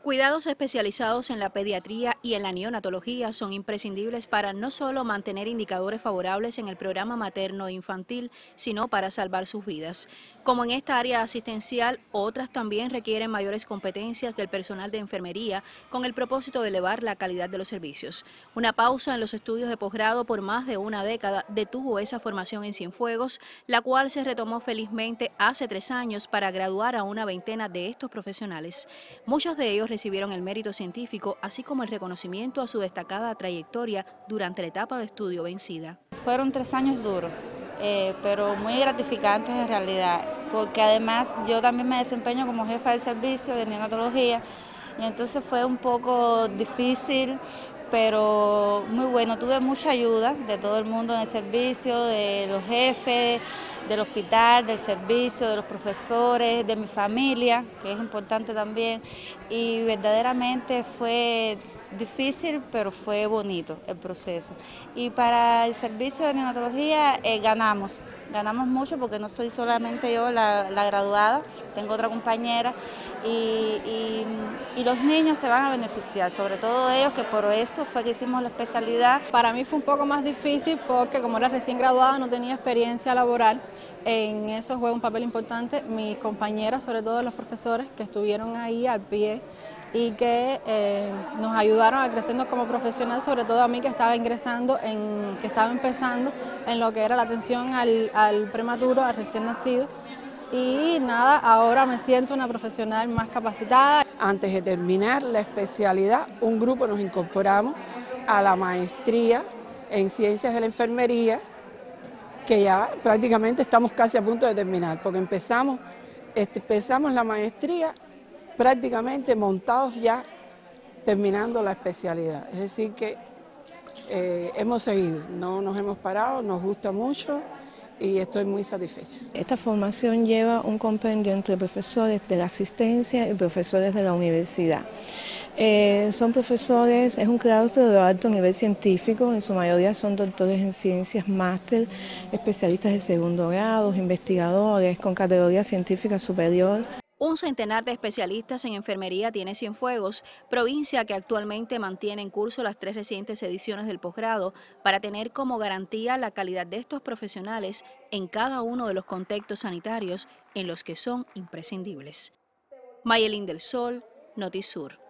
Cuidados especializados en la pediatría y en la neonatología son imprescindibles para no solo mantener indicadores favorables en el programa materno e infantil, sino para salvar sus vidas. Como en esta área asistencial, otras también requieren mayores competencias del personal de enfermería con el propósito de elevar la calidad de los servicios. Una pausa en los estudios de posgrado por más de una década detuvo esa formación en Cienfuegos, la cual se retomó felizmente hace 3 años para graduar a una veintena de estos profesionales. Muchos de ellos recibieron el mérito científico, así como el reconocimiento a su destacada trayectoria durante la etapa de estudio vencida. Fueron 3 años duros, pero muy gratificantes en realidad, porque además yo también me desempeño como jefa de servicio de neonatología, y entonces fue un poco difícil, pero muy bueno. Tuve mucha ayuda de todo el mundo en el servicio, de los jefes, del hospital, del servicio, de los profesores, de mi familia, que es importante también, y verdaderamente fue difícil, pero fue bonito el proceso. Y para el servicio de neonatología ganamos mucho porque no soy solamente yo la graduada, tengo otra compañera y los niños se van a beneficiar, sobre todo ellos, que por eso fue que hicimos la especialidad. Para mí fue un poco más difícil porque como era recién graduada no tenía experiencia laboral. En eso juega un papel importante mis compañeras, sobre todo los profesores que estuvieron ahí al pie y que nos ayudaron a crecernos como profesional, sobre todo a mí que estaba empezando en lo que era la atención al prematuro, al recién nacido. Y nada, ahora me siento una profesional más capacitada. Antes de terminar la especialidad, un grupo nos incorporamos a la maestría en Ciencias de la Enfermería, que ya prácticamente estamos casi a punto de terminar, porque empezamos la maestría prácticamente montados ya terminando la especialidad. Es decir que hemos seguido, no nos hemos parado, nos gusta mucho y estoy muy satisfecha. Esta formación lleva un compendio entre profesores de la asistencia y profesores de la universidad. Son profesores, es un claustro de alto nivel científico, en su mayoría son doctores en ciencias, máster, especialistas de segundo grado, investigadores con categoría científica superior. Un centenar de especialistas en enfermería tiene Cienfuegos, provincia que actualmente mantiene en curso las 3 recientes ediciones del posgrado para tener como garantía la calidad de estos profesionales en cada uno de los contextos sanitarios en los que son imprescindibles. Mayelín del Sol, Notisur.